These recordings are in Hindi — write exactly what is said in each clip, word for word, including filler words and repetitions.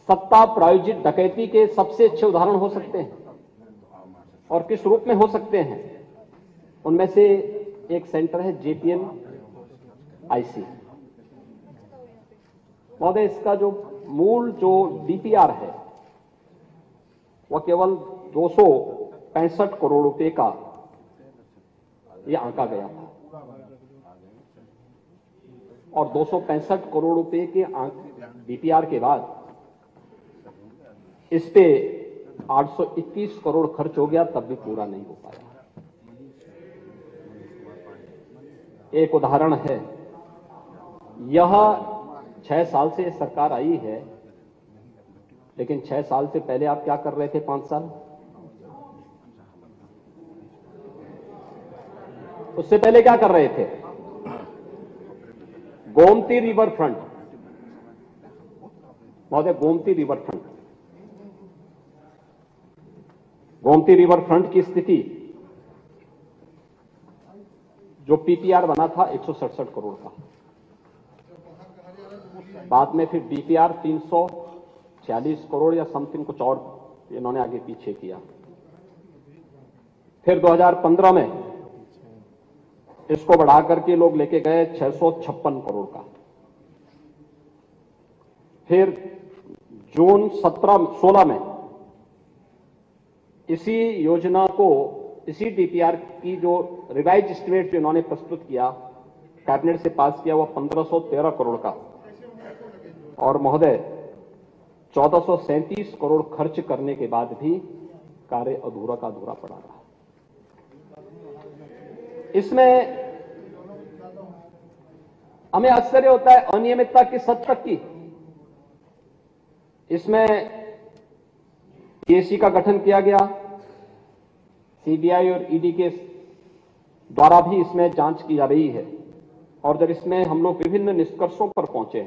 सत्ता प्रायोजित डकैती के सबसे अच्छे उदाहरण हो सकते हैं और किस रूप में हो सकते हैं, उनमें से एक सेंटर है जेपीएन आईसी। महोदय, इसका जो मूल जो डीपीआर है वह केवल दो सौ पैंसठ करोड़ रुपए का यह आंका गया था और दो सौ पैंसठ करोड़ रुपए के डीपीआर के बाद इस पे आठ सौ इक्कीस करोड़ खर्च हो गया, तब भी पूरा नहीं हो पाया। एक उदाहरण है, यह छह साल से सरकार आई है, लेकिन छह साल से पहले आप क्या कर रहे थे? पांच साल उससे पहले क्या कर रहे थे? गोमती रिवर फ्रंट, महोदय, Gomti river front Gomti river front की स्थिति, जो पीपीआर बना था एक सौ सड़सठ करोड़ का, बाद में फिर डीपीआर तीन सौ छियालीस करोड़ या समथिंग कुछ और इन्होंने आगे पीछे किया। फिर दो हज़ार पंद्रह में इसको बढ़ा करके लोग लेके गए छह सौ छप्पन करोड़ का। फिर जून सत्रह सोलह में इसी योजना को, इसी डीपीआर की जो रिवाइज एस्टिमेट जो इन्होंने प्रस्तुत किया, कैबिनेट से पास किया, वह पंद्रह सौ तेरह करोड़ का, और महोदय चौदह सौ सैंतीस करोड़ खर्च करने के बाद भी कार्य अधूरा का अधूरा पड़ा रहा। इसमें हमें आश्चर्य होता है अनियमितता किस हद तक की। इसमें पीएससी का गठन किया गया, सीबीआई और ईडी के द्वारा भी इसमें जांच की जा रही है, और जब इसमें हम लोग विभिन्न निष्कर्षों पर पहुंचे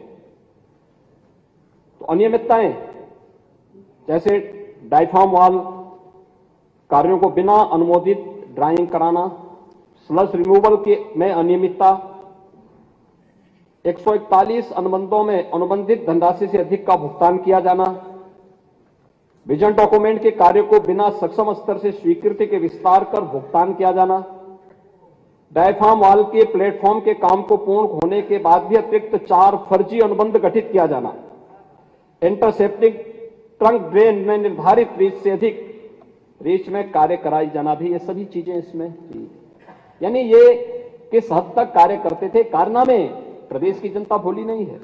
तो अनियमितताएं, जैसे डायफ्राम वाल कार्यों को बिना अनुमोदित ड्राइंग कराना, स्लज रिमूवल के में अनियमितता, एक सौ इकतालीस अनुबंधों में अनुबंधित धनराशि से अधिक का भुगतान किया जाना, विजन डॉक्यूमेंट के कार्य को बिना सक्षम स्तर से स्वीकृति के विस्तार कर भुगतान किया जाना, डायफ्राम वाल के प्लेटफॉर्म के काम को पूर्ण होने के बाद भी अतिरिक्त चार फर्जी अनुबंध गठित किया जाना, इंटरसेप्टिंग ट्रंक ड्रेन में निर्धारित रीच से अधिक रीच में कार्य कराई जाना भी, ये सभी चीजें इसमें थी। यानी ये किस हद तक कार्य करते थे, कारनामे प्रदेश की जनता भूली नहीं है।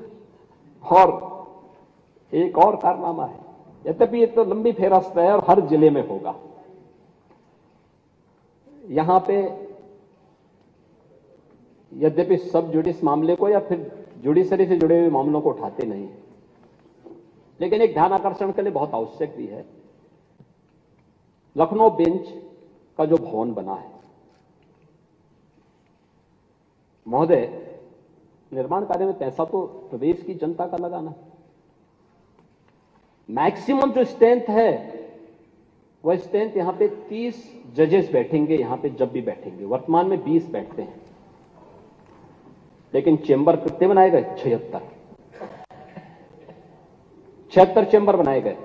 और एक और कारनामा है, यद्यपि ये तो लंबी फेहरिस्त है और हर जिले में होगा, यहां पे यद्यपि सब जुडिस मामले को या फिर जुडिशरी से जुड़े हुए मामलों को उठाते नहीं, लेकिन एक ध्यान आकर्षण के लिए बहुत आवश्यक भी है। लखनऊ बेंच का जो भवन बना है, महोदय, निर्माण कार्य में पैसा तो प्रदेश की जनता का लगाना, मैक्सिमम जो स्ट्रेंथ है वह स्ट्रेंथ यहां पे तीस जजेस बैठेंगे, यहां पे जब भी बैठेंगे, वर्तमान में बीस बैठते हैं, लेकिन चेंबर कितने बनाए गए? छिहत्तर छिहत्तर चेंबर बनाए गए।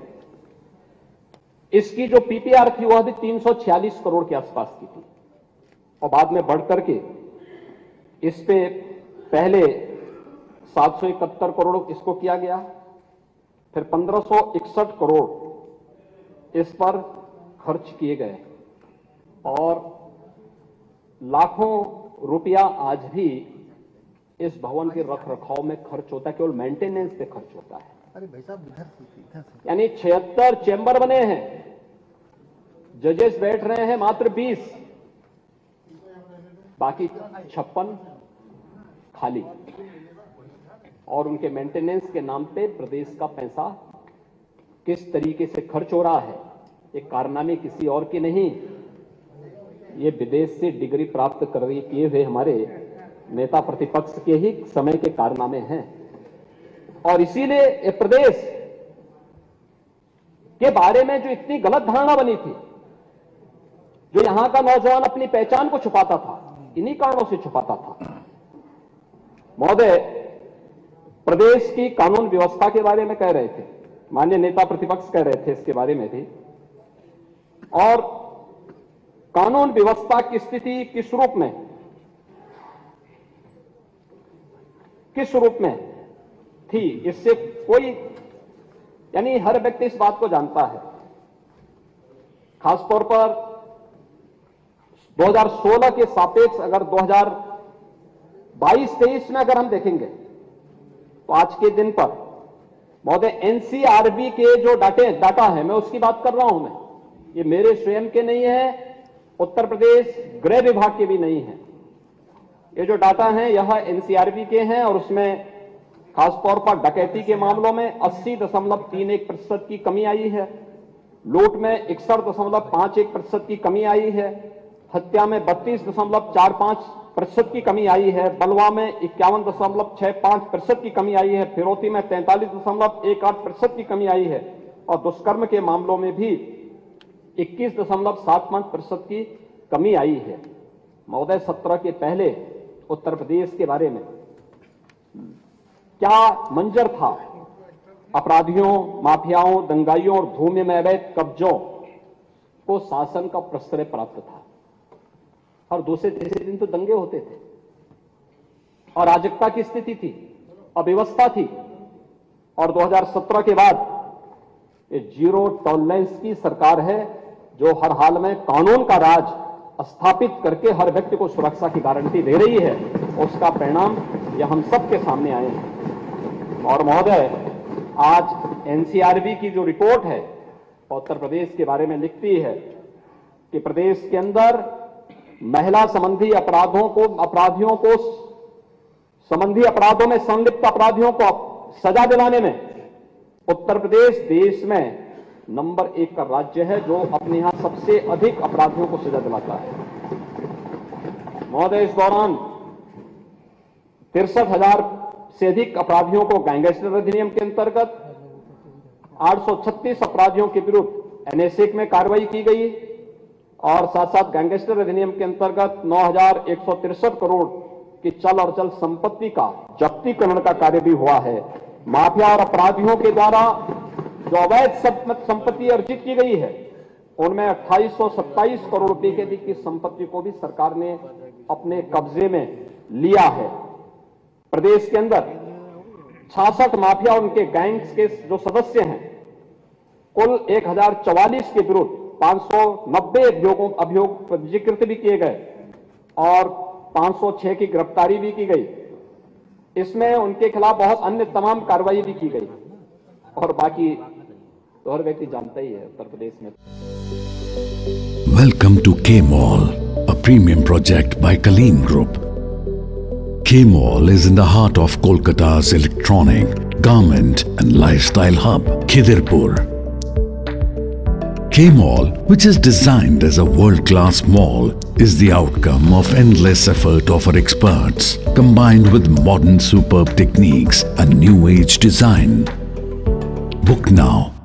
इसकी जो पीपीआर थी वह भी तीन सौ छियालीस करोड़ के आसपास की थी, और बाद में बढ़कर के इस पे पहले सात सौ इकहत्तर करोड़ इसको किया गया, फिर पंद्रह सौ इकसठ करोड़ इस पर खर्च किए गए, और लाखों रुपया आज भी इस भवन के रख रखाव में खर्च होता है, केवल मेंटेनेंस पे खर्च होता है। अरे भाई साहब, इधर से यानी छिहत्तर चेंबर बने हैं, जजेस बैठ रहे हैं मात्र बीस, बाकी छप्पन खाली, और उनके मेंटेनेंस के नाम पे प्रदेश का पैसा किस तरीके से खर्च हो रहा है, ये कारनामे किसी और के नहीं, ये विदेश से डिग्री प्राप्त कर किए हुए हमारे नेता प्रतिपक्ष के ही समय के कारनामे हैं। और इसीलिए ये प्रदेश के बारे में जो इतनी गलत धारणा बनी थी, जो यहां का नौजवान अपनी पहचान को छुपाता था, इन्हीं कारणों से छुपाता था। महोदय, प्रदेश की कानून व्यवस्था के बारे में कह रहे थे, माननीय नेता प्रतिपक्ष कह रहे थे इसके बारे में भी। और कानून व्यवस्था की स्थिति किस रूप में किस रूप में थी, इससे कोई, यानी हर व्यक्ति इस बात को जानता है। खासतौर पर दो हज़ार सोलह के सापेक्ष अगर दो हज़ार बाईस तेईस में अगर हम देखेंगे तो आज के दिन पर महोदय एनसीआरबी के जो डाटे डाटा है, मैं उसकी बात कर रहा हूं, मैं ये मेरे स्वयं के नहीं है, उत्तर प्रदेश गृह विभाग के भी नहीं है। ये जो डाटा है यह एनसीआरबी के हैं और उसमें खासतौर पर डकैती के मामलों में अस्सी दशमलव तीन एक प्रतिशत की कमी आई है, लूट में इकसठ दशमलव पांच एक प्रतिशत की कमी आई है, हत्या में बत्तीस दशमलव चार पांच प्रतिशत की कमी आई है, बलवा में इक्यावन दशमलव छह पांच प्रतिशत की कमी आई है, फिरौती में तैंतालीस दशमलव एक आठ प्रतिशत की कमी आई है और दुष्कर्म के मामलों में भी इक्कीस दशमलव सात पांच प्रतिशत की कमी आई है। महोदय सत्रह के पहले उत्तर प्रदेश के बारे में क्या मंजर था? अपराधियों, माफियाओं, दंगाइयों और भूमि में अवैध कब्जों को शासन का प्रश्रय प्राप्त था। और दूसरे तीसरे दिन तो दंगे होते थे, अराजकता की स्थिति थी, अव्यवस्था थी। और दो हज़ार सत्रह के बाद ये जीरो टॉलरेंस की सरकार है जो हर हाल में कानून का राज स्थापित करके हर व्यक्ति को सुरक्षा की गारंटी दे रही है। उसका परिणाम यह हम सबके सामने आए हैं। और महोदय आज एनसीआरबी की जो रिपोर्ट है उत्तर प्रदेश के बारे में लिखती है कि प्रदेश के अंदर महिला संबंधी अपराधों को अपराधियों को संबंधी अपराधों में संलिप्त अपराधियों को सजा दिलाने में उत्तर प्रदेश देश में नंबर एक का राज्य है जो अपने यहां सबसे अधिक अपराधियों को सजा दिलाता है। महोदय इस दौरान तिरसठ हजार से अधिक अपराधियों को गैंगस्टर अधिनियम के अंतर्गत, आठ सौ छत्तीस अपराधियों के विरुद्ध एनएसए में कार्रवाई की गई और साथ साथ गैंगस्टर अधिनियम के अंतर्गत नौ हजार एक सौ तिरसठ करोड़ की चल और चल संपत्ति का जब्तीकरण का कार्य भी हुआ है। माफिया और अपराधियों के द्वारा जो अवैध संपत्ति अर्जित की गई है उनमें अट्ठाईस सौ सत्ताईस करोड़ रुपए के अधिक की संपत्ति को भी सरकार ने अपने कब्जे में लिया है। प्रदेश के अंदर छियासठ माफिया और उनके गैंग्स के जो सदस्य हैं कुल एक हजार चौवालीस के विरुद्ध पांच सौ नब्बे अभियोगों अभियोग पंजीकृत भी किए गए और पांच सौ छह की गिरफ्तारी भी की गई। इसमें उनके खिलाफ बहुत अन्य तमाम कार्रवाई भी की गई और बाकी तो हर व्यक्ति जानता ही है उत्तर प्रदेश में। Welcome to K-Mall, a premium project by Kaleen Group. K-Mall is in the heart of Kolkata's electronic, garment and lifestyle hub, Khidirpur. K-Mall, which is designed as a world-class mall, is the outcome of endless effort of our experts, combined with modern superb techniques and new age design. Book now